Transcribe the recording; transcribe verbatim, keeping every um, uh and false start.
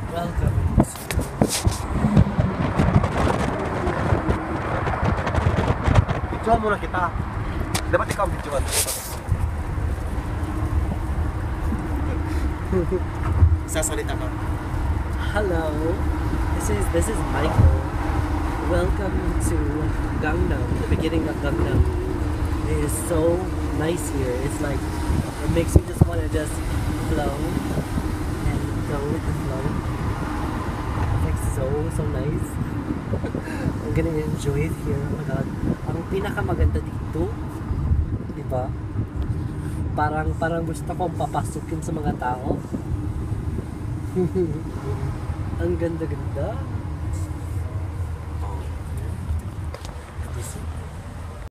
Welcome to... Videoan muna kita. Dapat ikaw ang videoan. Sasalita ka. Hello, this is this is Michael. Welcome to Gangnam, the beginning of Gangnam. It is so nice here. It's like it makes you just want to just flow and go with the flow. It's like so so nice. I'm gonna enjoy it here. Oh my god, ang pinakamaganda dito, di ba? Parang parang gusto kong papasukin sa mga tao. Ang ganda-ganda.